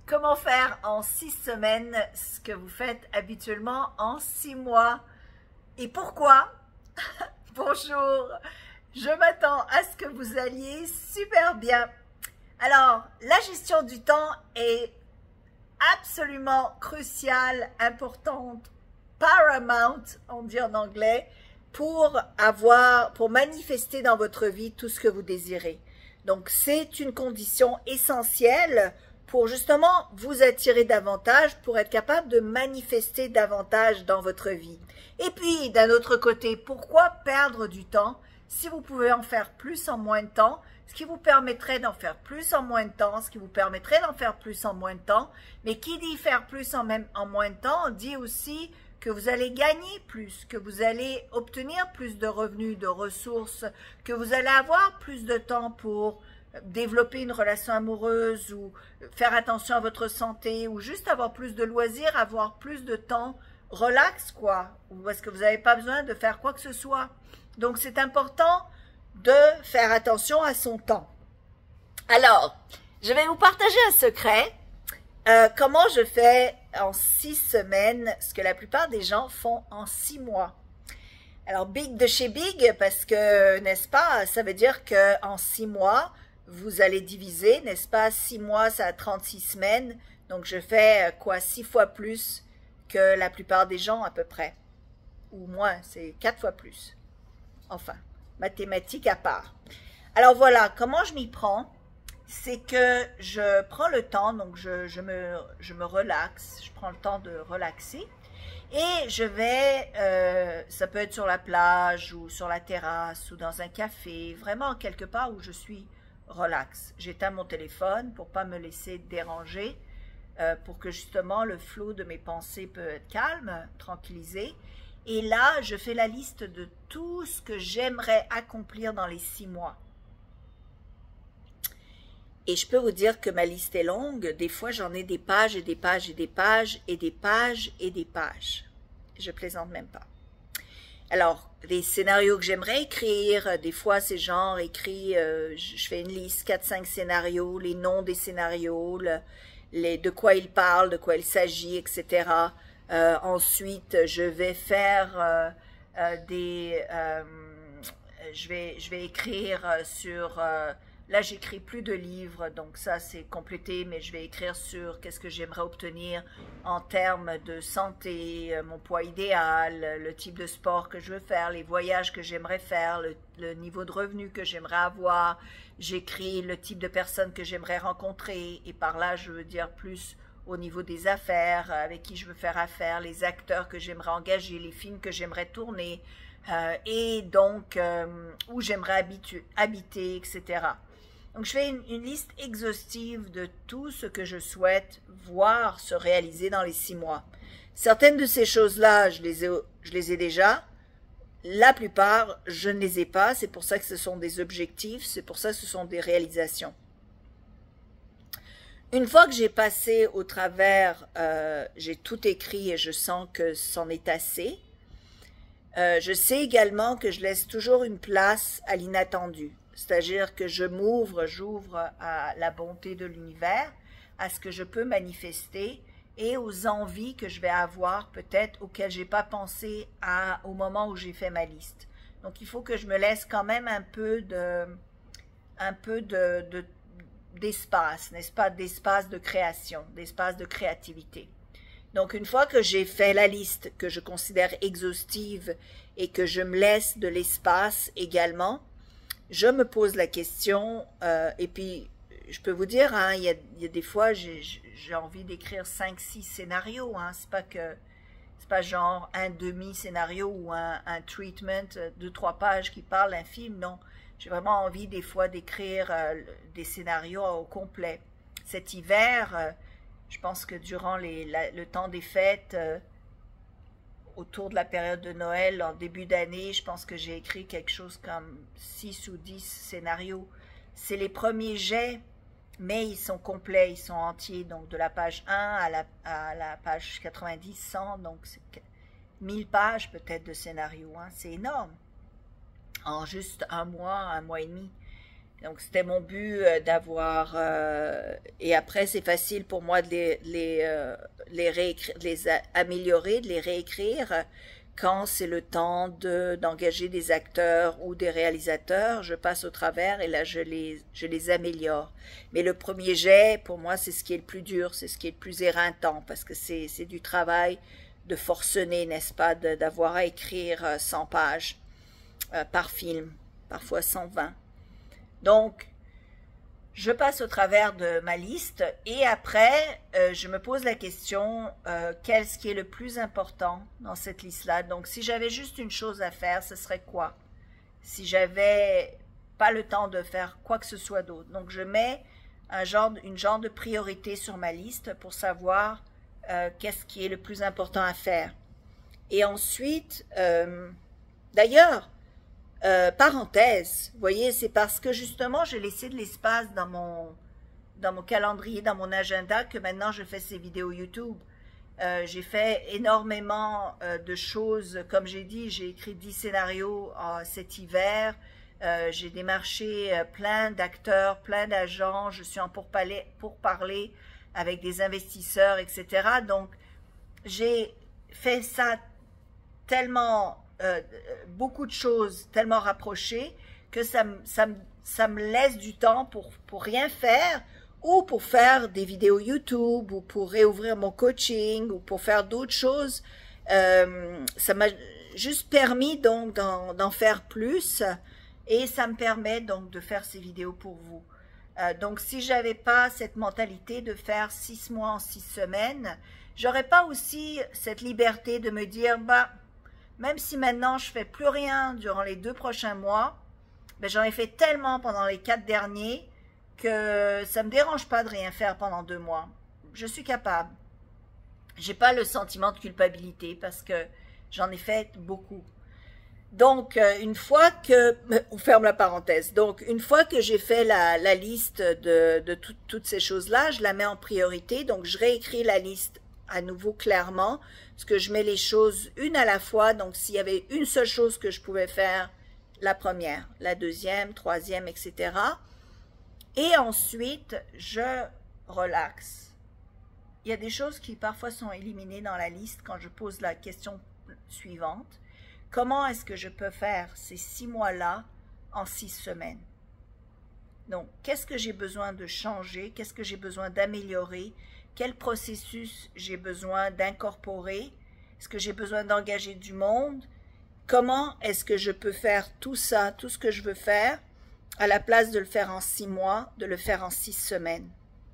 Comment faire en 6 semaines ce que vous faites habituellement en 6 mois? Et pourquoi? Bonjour, je m'attends à ce que vous alliez super bien. Alors, la gestion du temps est absolument cruciale, importante, paramount, on dit en anglais, pour manifester dans votre vie tout ce que vous désirez. Donc, c'est une condition essentielle pour justement vous attirer davantage, pour être capable de manifester davantage dans votre vie. Et puis, d'un autre côté, pourquoi perdre du temps si vous pouvez en faire plus en moins de temps, ce qui vous permettrait d'en faire plus en moins de temps, ce qui vous permettrait d'en faire plus en moins de temps, mais qui dit faire plus en moins de temps, dit aussi que vous allez gagner plus, que vous allez obtenir plus de revenus, de ressources, que vous allez avoir plus de temps pour développer une relation amoureuse ou faire attention à votre santé ou juste avoir plus de loisirs, avoir plus de temps relax quoi, ou est-ce que vous n'avez pas besoin de faire quoi que ce soit. Donc c'est important de faire attention à son temps. Alors, je vais vous partager un secret. Comment je fais en 6 semaines ce que la plupart des gens font en 6 mois. Alors, big de chez big, parce que, n'est-ce pas, ça veut dire qu'en 6 mois, vous allez diviser, n'est-ce pas, 6 mois, ça a 36 semaines, donc je fais, 6 fois plus que la plupart des gens à peu près, ou moins, c'est 4 fois plus, enfin, mathématiques à part. Alors voilà, comment je m'y prends? C'est que je prends le temps, donc je me relaxe, je prends le temps de relaxer et je vais, ça peut être sur la plage ou sur la terrasse ou dans un café, vraiment quelque part où je suis relax. J'éteins mon téléphone pour pas me laisser déranger, pour que justement le flot de mes pensées peut être calme, tranquillisé. Et là, je fais la liste de tout ce que j'aimerais accomplir dans les 6 mois. Et je peux vous dire que ma liste est longue. Des fois, j'en ai des pages et des pages et des pages et des pages et des pages. Je plaisante même pas. Alors, les scénarios que j'aimerais écrire, des fois, c'est genre écrit, je fais une liste, 4-5 scénarios, les noms des scénarios, de quoi ils parlent, de quoi il s'agit, etc. Ensuite, je vais faire je vais écrire sur... là, j'écris plus de livres, donc ça, c'est complété, mais je vais écrire sur qu'est-ce que j'aimerais obtenir en termes de santé, mon poids idéal, le type de sport que je veux faire, les voyages que j'aimerais faire, le niveau de revenu que j'aimerais avoir. J'écris le type de personnes que j'aimerais rencontrer, et par là, je veux dire plus au niveau des affaires, avec qui je veux faire affaire, les acteurs que j'aimerais engager, les films que j'aimerais tourner, et donc où j'aimerais habiter, etc. Donc, je fais une liste exhaustive de tout ce que je souhaite voir se réaliser dans les 6 mois. Certaines de ces choses-là, je les ai déjà. La plupart, je ne les ai pas. C'est pour ça que ce sont des objectifs. C'est pour ça que ce sont des réalisations. Une fois que j'ai passé au travers, j'ai tout écrit et je sens que c'en est assez. Je sais également que je laisse toujours une place à l'inattendu. C'est-à-dire que j'ouvre à la bonté de l'univers, à ce que je peux manifester et aux envies que je vais avoir peut-être auxquelles j'ai pas pensé au moment où j'ai fait ma liste. Donc il faut que je me laisse quand même un peu d'espace, n'est-ce pas, d'espace de création, d'espace de créativité. Donc une fois que j'ai fait la liste que je considère exhaustive et que je me laisse de l'espace également, je me pose la question, et puis je peux vous dire, hein, il y a des fois j'ai envie d'écrire 5-6 scénarios, hein, c'est pas genre un demi-scénario ou un treatment, 2-3 pages qui parle d'un film, non. J'ai vraiment envie des fois d'écrire des scénarios au complet. Cet hiver, je pense que durant le temps des fêtes, autour de la période de Noël, en début d'année, je pense que j'ai écrit quelque chose comme 6 ou 10 scénarios. C'est les premiers jets, mais ils sont complets, ils sont entiers, donc de la page 1 à la page 90, 100, donc c'est 1000 pages peut-être de scénarios, hein, c'est énorme, en juste un mois et demi. Donc, c'était mon but d'avoir... et après, c'est facile pour moi de les réécrire, améliorer, de les réécrire. Quand c'est le temps d'engager des acteurs ou des réalisateurs, je passe au travers et là, je les améliore. Mais le premier jet, pour moi, c'est ce qui est le plus dur, c'est ce qui est le plus éreintant, parce que c'est du travail de forcener, n'est-ce pas, d'avoir à écrire 100 pages par film, parfois 120. Donc, je passe au travers de ma liste et après, je me pose la question, qu'est-ce qui est le plus important dans cette liste-là? Donc, si j'avais juste une chose à faire, ce serait quoi? Si j'avais pas le temps de faire quoi que ce soit d'autre. Donc, je mets une genre de priorité sur ma liste pour savoir qu'est-ce qui est le plus important à faire. Et ensuite, d'ailleurs, parenthèse, vous voyez, c'est parce que justement j'ai laissé de l'espace dans mon calendrier, dans mon agenda, que maintenant je fais ces vidéos YouTube. J'ai fait énormément de choses, comme j'ai dit, j'ai écrit 10 scénarios cet hiver, j'ai démarché plein d'acteurs, plein d'agents, je suis en pourparlers avec des investisseurs, etc. Donc j'ai fait ça tellement... beaucoup de choses tellement rapprochées que ça me laisse du temps pour rien faire ou pour faire des vidéos YouTube ou pour réouvrir mon coaching ou pour faire d'autres choses. Ça m'a juste permis donc d'en faire plus et ça me permet donc de faire ces vidéos pour vous. Donc si j'avais pas cette mentalité de faire 6 mois en 6 semaines, j'aurais pas aussi cette liberté de me dire même si maintenant je fais plus rien durant les 2 prochains mois, ben j'en ai fait tellement pendant les 4 derniers que ça me dérange pas de rien faire pendant 2 mois. Je suis capable. J'ai pas le sentiment de culpabilité parce que j'en ai fait beaucoup. Donc, une fois que... On ferme la parenthèse. Donc, une fois que j'ai fait la liste de toutes ces choses-là, je la mets en priorité. Donc, je réécris la liste à nouveau clairement, parce que je mets les choses une à la fois. Donc, s'il y avait une seule chose que je pouvais faire, la première, la deuxième, troisième, etc. Et ensuite, je relaxe. Il y a des choses qui parfois sont éliminées dans la liste quand je pose la question suivante. Comment est-ce que je peux faire ces 6 mois-là en 6 semaines? Donc, qu'est-ce que j'ai besoin de changer? Qu'est-ce que j'ai besoin d'améliorer? Quel processus j'ai besoin d'incorporer? Est-ce que j'ai besoin d'engager du monde? Comment est-ce que je peux faire tout ça, tout ce que je veux faire, à la place de le faire en 6 mois, de le faire en 6 semaines?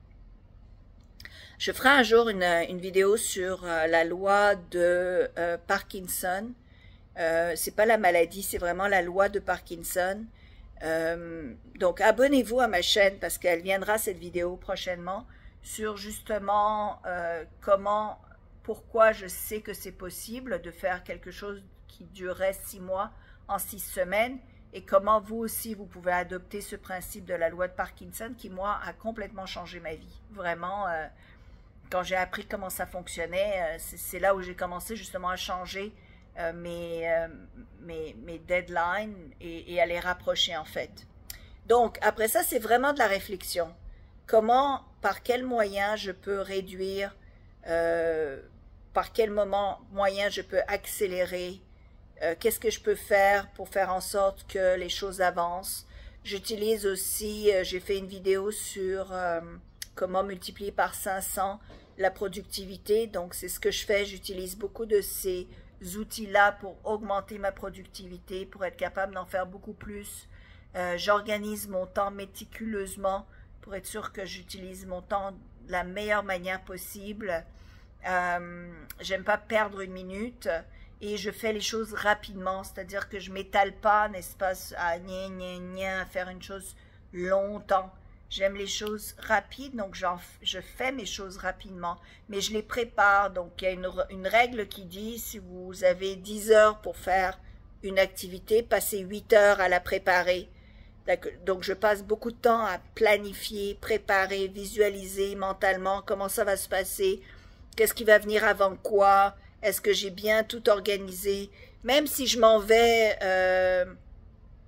Je ferai un jour une vidéo sur la loi de Parkinson. C'est pas la maladie, c'est vraiment la loi de Parkinson. Donc abonnez-vous à ma chaîne parce qu'elle viendra cette vidéo prochainement sur justement pourquoi je sais que c'est possible de faire quelque chose qui durerait 6 mois en 6 semaines et comment vous aussi vous pouvez adopter ce principe de la loi de Parkinson qui moi a complètement changé ma vie. Vraiment, quand j'ai appris comment ça fonctionnait, c'est là où j'ai commencé justement à changer mes deadlines et à les rapprocher en fait. Donc après ça c'est vraiment de la réflexion. Comment, par quel moyen je peux réduire, par quel moyen je peux accélérer, qu'est-ce que je peux faire pour faire en sorte que les choses avancent. J'utilise aussi, j'ai fait une vidéo sur comment multiplier par 500 la productivité, donc c'est ce que je fais, j'utilise beaucoup de ces outils-là pour augmenter ma productivité, pour être capable d'en faire beaucoup plus. J'organise mon temps méticuleusement pour être sûr que j'utilise mon temps de la meilleure manière possible. J'aime pas perdre une minute et je fais les choses rapidement, c'est-à-dire que je m'étale pas, n'est-ce pas, à faire une chose longtemps. J'aime les choses rapides, donc je fais mes choses rapidement, mais je les prépare. Donc, il y a une règle qui dit, si vous avez 10 heures pour faire une activité, passez 8 heures à la préparer. Donc, je passe beaucoup de temps à planifier, préparer, visualiser mentalement comment ça va se passer, qu'est-ce qui va venir avant quoi, est-ce que j'ai bien tout organisé. Même si je m'en vais...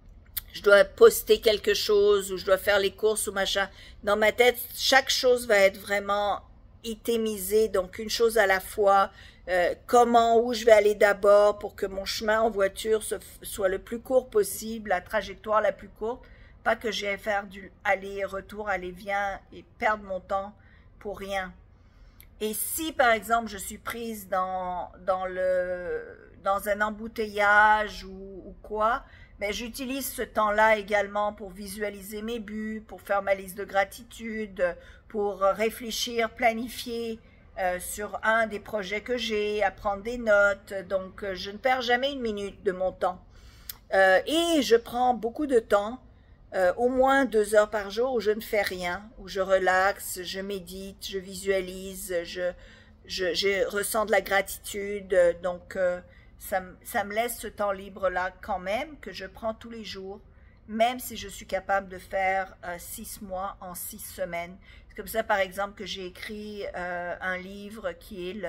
je dois poster quelque chose ou je dois faire les courses ou machin. Dans ma tête, chaque chose va être vraiment itémisée, donc une chose à la fois. Où je vais aller d'abord pour que mon chemin en voiture soit le plus court possible, la trajectoire la plus courte, pas que j'ai à faire du aller-retour, aller-vient et perdre mon temps pour rien. Et si par exemple je suis prise dans un embouteillage ou quoi, mais j'utilise ce temps-là également pour visualiser mes buts, pour faire ma liste de gratitude, pour réfléchir, planifier sur un des projets que j'ai, à prendre des notes. Donc je ne perds jamais une minute de mon temps. Et je prends beaucoup de temps, au moins 2 heures par jour où je ne fais rien, où je relaxe, je médite, je visualise, je ressens de la gratitude. Donc ça me laisse ce temps libre-là quand même, que je prends tous les jours, même si je suis capable de faire 6 mois en 6 semaines. C'est comme ça, par exemple, que j'ai écrit un livre qui est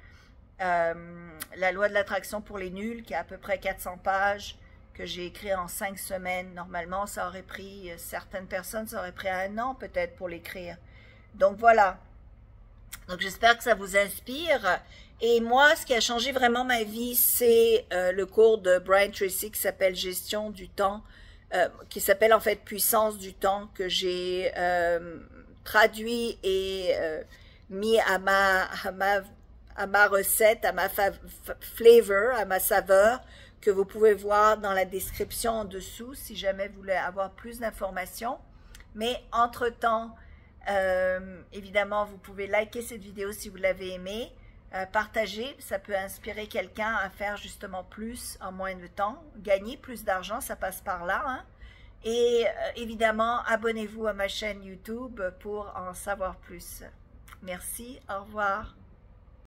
La loi de l'attraction pour les nuls, qui a à peu près 400 pages, que j'ai écrit en 5 semaines. Normalement, ça aurait pris, certaines personnes, ça aurait pris 1 an peut-être pour l'écrire. Donc voilà. Donc j'espère que ça vous inspire. Et moi, ce qui a changé vraiment ma vie, c'est le cours de Brian Tracy qui s'appelle Gestion du temps, qui s'appelle en fait Puissance du temps, que j'ai traduit et mis à ma recette, à ma flavor, à ma saveur, que vous pouvez voir dans la description en dessous si jamais vous voulez avoir plus d'informations. Mais entre-temps, évidemment, vous pouvez liker cette vidéo si vous l'avez aimée, partager, ça peut inspirer quelqu'un à faire justement plus en moins de temps, gagner plus d'argent, ça passe par là, hein. Et évidemment, abonnez-vous à ma chaîne YouTube pour en savoir plus. Merci, au revoir.